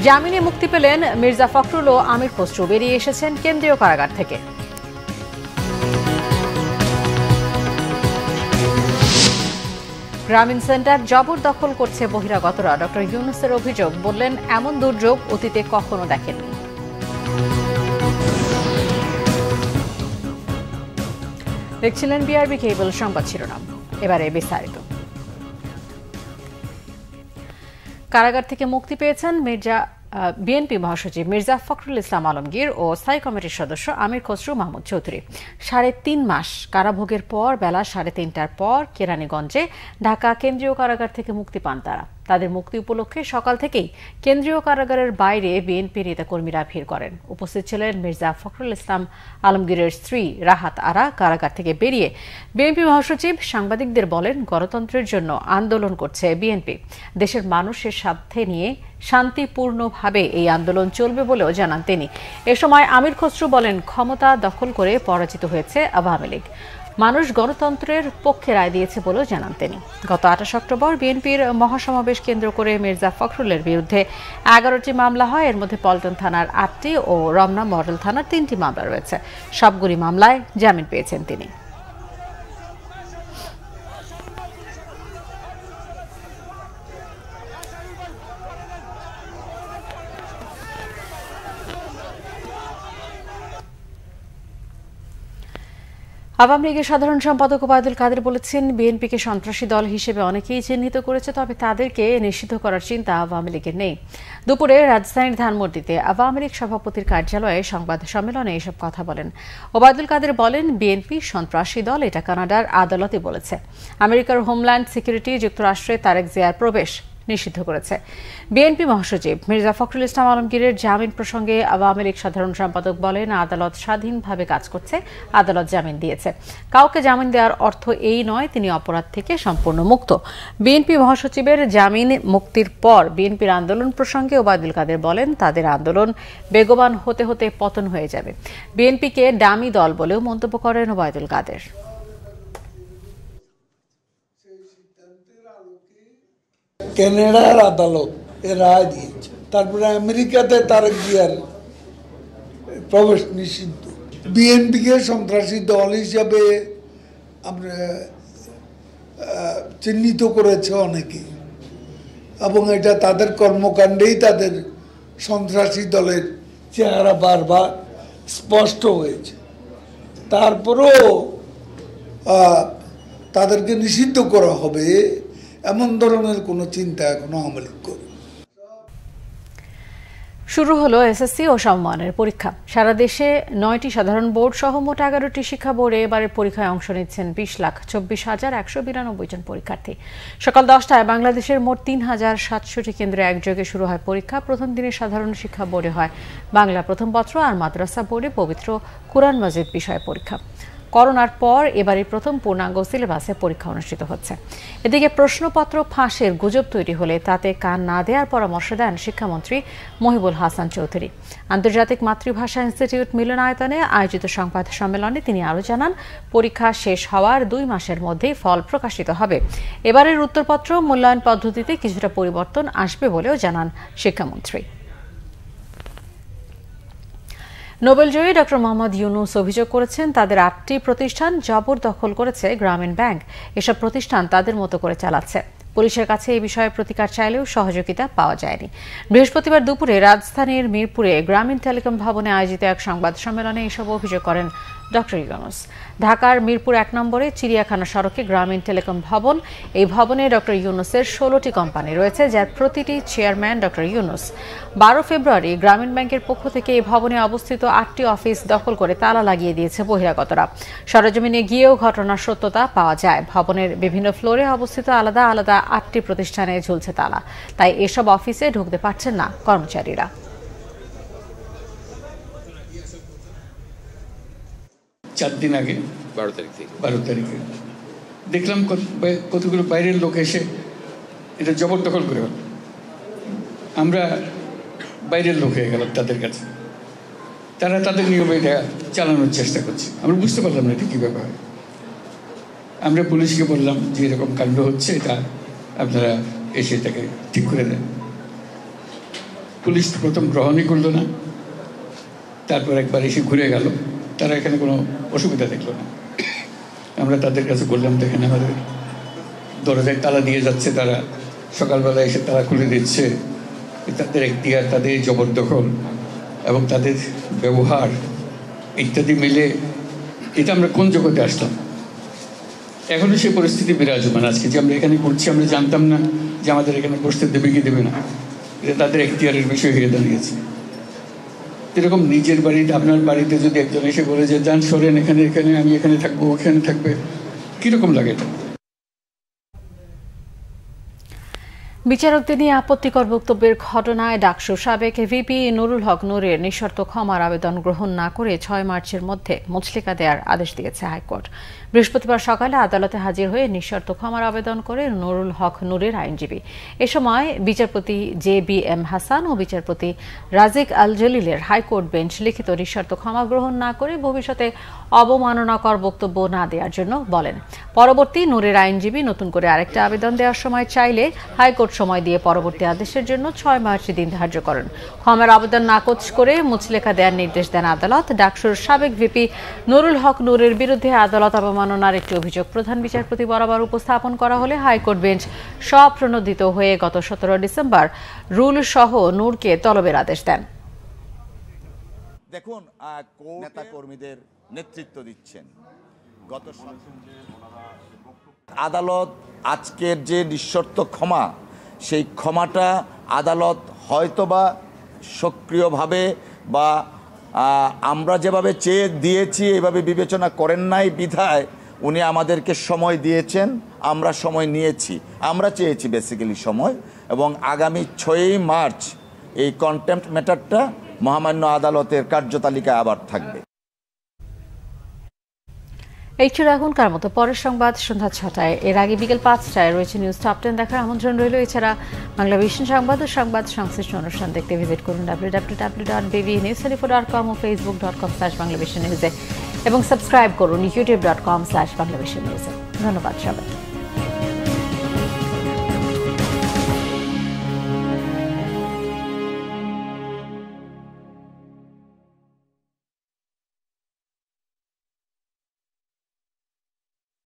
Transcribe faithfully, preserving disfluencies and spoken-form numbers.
জামিনে মুক্তি পেলেন মির্জা ফখরুল ও আমির খসরু, বেরিয়ে এসেছেন কেন্দ্রীয় কারাগার থেকে। গ্রামীণ সেন্টার জবরদখল করছে বহিরাগতরা, ডক্টর ইউনূসের অভিযোগ, বললেন এমন দুর্যোগ অতীতে কখনো দেখেননি। দেখছিলেন বিআরবি কেবল সংবাদ শিরোনাম, এবারে বিস্তারিত। কারাগার থেকে মুক্তি পেয়েছেন মির্জা বিএনপি মহাসচিব মির্জা ফখরুল ইসলাম আলমগীর ও স্থায়ী কমিটির সদস্য আমির খসরু মাহমুদ চৌধুরী। সাড়ে তিন মাস কারাভোগের পর বেলা সাড়ে তিনটার পর কেরানীগঞ্জে ঢাকা কেন্দ্রীয় কারাগার থেকে মুক্তি পান তারা। তাদের মুক্তি উপলক্ষে সকাল থেকেই কেন্দ্রীয় কারাগারের বাইরে বিএনপি নেতাকর্মীরা ভিড় করেন। উপস্থিত ছিলেন মির্জা ফখরুল ইসলাম আলমগীরের স্ত্রী রাহাত আরা। কারাগার থেকে বেরিয়ে বিএনপি মহাসচিব সাংবাদিকদের বলেন, গণতন্ত্রের জন্য আন্দোলন করছে বিএনপি। দেশের মানুষের সাথে নিয়ে শান্তিপূর্ণভাবে এই আন্দোলন চলবে বলেও জানান তিনি। এ সময় আমির খসরু বলেন, ক্ষমতা দখল করে পরাজিত হয়েছে আওয়ামী লীগ, মানুষ গণতন্ত্রের পক্ষে রায় দিয়েছে বলেও জানান তিনি। গত আঠাশ অক্টোবর বিএনপির মহাসমাবেশ কেন্দ্র করে মির্জা ফখরুলের বিরুদ্ধে এগারোটি মামলা হয়। এর মধ্যে পল্টন থানার আটটি ও রমনা মডেল থানার তিনটি মামলা রয়েছে। সবগুলি মামলায় জামিন পেয়েছেন তিনি। আওয়ামী লীগের সাধারণ সম্পাদক ওবায়দুল কাদের বলেছেন, বিএনপিকে সন্ত্রাসী দল হিসেবে অনেকেই চিহ্নিত করেছে, তবে তাদেরকে নিষিদ্ধ করার চিন্তা আওয়ামী লীগের নেই। দুপুরে রাজধানীর ধানমন্ডিতে আওয়ামী লীগ সভাপতির কার্যালয়ে সংবাদ সম্মেলনে এসব কথা বলেন ওবায়দুল কাদের। বলেন, বিএনপি সন্ত্রাসী দল, এটা কানাডার আদালতে বলেছে। আমেরিকার হোমল্যান্ড সিকিউরিটি যুক্তরাষ্ট্রে তারেক জিয়ার প্রবেশ নিষিদ্ধ করেছে। বিএনপি মহাসচিব মির্জা ফখরুল ইসলাম আলমগীরের জামিন প্রসঙ্গে আওয়ামী লীগ সাধারণ সম্পাদক বলেন, আদালত স্বাধীনভাবে কাজ করছে, আদালত জামিন দিয়েছে। কাউকে জামিন দেওয়ার অর্থ এই নয় তিনি অপরাধ থেকে সম্পূর্ণ মুক্ত। বিএনপি মহাসচিবের জামিন মুক্তির পর বিএনপির আন্দোলন প্রসঙ্গে ওবায়দুল কাদের বলেন, তাদের আন্দোলন বেগবান হতে হতে পতন হয়ে যাবে। বিএনপিকে ডামি দল বলেও মন্তব্য করেন ওবায়দুল কাদের। কানাডার আদালত এ রায় দিয়েছে, তারপরে আমেরিকাতে তারেক জিয়ার প্রবেশ নিষিদ্ধ। বিএনপিকে সন্ত্রাসী দল হিসাবে আমরা চিহ্নিত করেছে অনেকে, এবং এটা তাদের কর্মকাণ্ডেই তাদের সন্ত্রাসী দলের চেহারা বারবার স্পষ্ট হয়েছে। তারপরেও তাদেরকে নিষিদ্ধ করা হবে এমন ধরনের কোনো চিন্তা এখনো আওয়ামী লীগ করে। শুরু হলো এসএসসি ও সমমানের পরীক্ষা। সারা দেশে নয়টি সাধারণ বোর্ড সহ মোট এগারোটি শিক্ষা বোর্ডে এবারের পরীক্ষায় অংশ নিচ্ছেন বিশ লাখ চব্বিশ হাজার একশো বিরানব্বই জন পরীক্ষার্থী। সকাল দশটায় বাংলাদেশের মোট তিন হাজার সাতশোটি কেন্দ্রে একযোগে শুরু হয় পরীক্ষা। প্রথম দিনে সাধারণ শিক্ষা বোর্ডে হয় বাংলা প্রথম পত্র, আর মাদ্রাসা বোর্ডে পবিত্র কুরআন মাজিদ বিষয়ে পরীক্ষা। করোনার পর এবারে প্রথম পূর্ণাঙ্গ সিলেবাসে পরীক্ষা অনুষ্ঠিত হচ্ছে। এদিকে প্রশ্নপত্র ফাঁসের গুজব তৈরি হলে তাতে কান না দেওয়ার পরামর্শ দেন শিক্ষামন্ত্রী মহিবুল হাসান চৌধুরী। আন্তর্জাতিক মাতৃভাষা ইনস্টিটিউট মিলনায়তনে আয়োজিত সংবাদ সম্মেলনে তিনি আরও জানান, পরীক্ষা শেষ হওয়ার দুই মাসের মধ্যেই ফল প্রকাশিত হবে। এবারের উত্তরপত্র মূল্যায়ন পদ্ধতিতে কিছুটা পরিবর্তন আসবে বলেও জানান শিক্ষামন্ত্রী। নোবেলজয়ী ডক্টর মোহাম্মদ ইউনূস অভিযোগ করেছেন, তাদের আটটি প্রতিষ্ঠান জবরদখল করেছে গ্রামীণ ব্যাংক। এসব প্রতিষ্ঠান তাদের মতো করে চালাচ্ছে। পুলিশের কাছে এই বিষয়ে প্রতিকার চাইলেও সহযোগিতা পাওয়া যায়নি। বৃহস্পতিবার দুপুরে রাজধানীর মিরপুরে গ্রামীণ টেলিকম ভবনে আয়োজিত এক সংবাদ সম্মেলনে এসব অভিযোগ করেন ডক্টর ইউনূস। ঢাকার মিরপুর এক নম্বরে চিড়িয়াখানা সড়কে গ্রামীণ টেলিকম ভবন। এই ভবনে ডক্টর ইউনূসের ষোলোটি কোম্পানি রয়েছে, যার প্রতিটি চেয়ারম্যান ডক্টর ইউনূস। বারো ফেব্রুয়ারি গ্রামীণ ব্যাংকের পক্ষ থেকে এই ভবনে অবস্থিত আটটি অফিস দখল করে তালা লাগিয়ে দিয়েছে বহিরাগতরা। সরেজমিনে গিয়েও ঘটনার সত্যতা পাওয়া যায়। ভবনের বিভিন্ন ফ্লোরে অবস্থিত আলাদা আলাদা আটটি প্রতিষ্ঠানে ঝুলছে তালা, তাই এসব অফিসে ঢুকতে পারছেন না কর্মচারীরা। চার দিন আগে বারো তারিখ থেকে বারো তারিখে দেখলাম কতগুলো বাইরের লোক এসে এটা জবরদখল করে হল। আমরা বাইরের লোক হয়ে গেলাম তাদের কাছে। তারা তাদের নিয়মে এটা চালানোর চেষ্টা করছে। আমরা বুঝতে পারলাম না এটা কী ব্যাপার। আমরা পুলিশকে বললাম যে এরকম কাণ্ড হচ্ছে, এটা আপনারা এসে এটাকে ঠিক করে দেন। পুলিশ প্রথম গ্রহণই করলো না, তারপর একবার এসে ঘুরে গেল, তারা এখানে কোনো অসুবিধা দেখলো না। আমরা তাদের কাছে বললাম, দেখেন আমাদের দরজায় তালা দিয়ে যাচ্ছে, তারা সকালবেলা এসে তালা খুলে দিচ্ছে, তাদের এখতিয়ার, তাদের জবরদখল এবং তাদের ব্যবহার ইত্যাদি মিলে এটা আমরা কোন জগতে আসলাম। এখনও সেই পরিস্থিতি বিরাজমান আজকে, যে আমরা এখানে করছি, আমরা জানতাম না যে আমাদের এখানে বসতে দেবে কি দেবে না, এটা তাদের এখতিয়ারের বিষয় হয়ে দাঁড়িয়েছে। এরকম নিজের বাড়িতে, আপনার বাড়িতে যদি একজন এসে বলে যে যান সরেন এখানে, এখানে আমি এখানে থাকবো, ওখানে থাকবে, কীরকম লাগে এটা? বিচারকদের নিয়ে আপত্তিকর বক্তব্যের ঘটনায় ডাকসু সাবেক ভিপি নুরুল হক নূরের নিঃশর্ত ক্ষমার আবেদন গ্রহণ না করে ছয় মার্চের মধ্যে মুচলেকা দেওয়ার আদেশ দিয়েছে হাইকোর্ট। বৃহস্পতিবার সকালে আদালতে হাজির হয়ে নিঃশর্ত ক্ষমার আবেদন করে নুরুল হক নূরের আইনজীবী। এ সময় বিচারপতি জে বি এম হাসান ও বিচারপতি রাজিক আল জলিলের হাইকোর্ট বেঞ্চ লিখিত নিঃশর্ত ক্ষমা গ্রহণ না করে ভবিষ্যতে অবমাননাকর বক্তব্য না দেওয়ার জন্য বলেন। পরবর্তী নূরের আইনজীবী নতুন করে আরেকটা আবেদন দেওয়ার সময় চাইলে হাইকোর্ট সময় দিয়ে পরবর্তী আদেশের জন্য ছয় মার্চ দিন ধার্য করেন। ক্ষমার আবেদন নাকচ করে মুচলেকা দেওয়ার নির্দেশ দেন আদালত। ডাকসুর সাবেক ভিপি নুরুল হক নূরের বিরুদ্ধে আদালত অবমাননার একটি অভিযোগ প্রধান বিচারপতি বরাবর উপস্থাপন করা হলে হাইকোর্ট বেঞ্চ স্বপ্রণোদিত হয়ে গত সতেরো ডিসেম্বর রুল সহ নূরকে তলবের আদেশ দেন। দেখুন, নেতা কর্মীদের নেতৃত্ব দিচ্ছেন। গত আদালত আজকের যে নিঃশর্ত ক্ষমা, সেই ক্ষমাটা আদালত হয়তোবা সক্রিয়ভাবে বা আমরা যেভাবে চেয়ে দিয়েছি এভাবে বিবেচনা করেন নাই বিধায় উনি আমাদেরকে সময় দিয়েছেন, আমরা সময় নিয়েছি, আমরা চেয়েছি বেসিক্যালি সময়, এবং আগামী ছয়ই মার্চ এই কন্টেম্পট ম্যাটারটা মহামান্য আদালতের কার্যতালিকায় আবার থাকবে। এই ছিল এখনকার মতো। পরের সংবাদ সন্ধ্যা ছটায়। এর আগে বিকেল পাঁচটায় রয়েছে নিউজ টপ টেন দেখার আমন্ত্রণ রইল। এছাড়া বাংলা ভিশন সংবাদ ও সংবাদ সংশ্লিষ্ট অনুষ্ঠান দেখতে ভিজিট করুন W W W dot B news twenty four dot com ও Facebook dot com slash Banglavision নিউজে, এবং সাবস্ক্রাইব করুন YouTube dot com slash Banglavision নিউজে। ধন্যবাদ সবাইকে।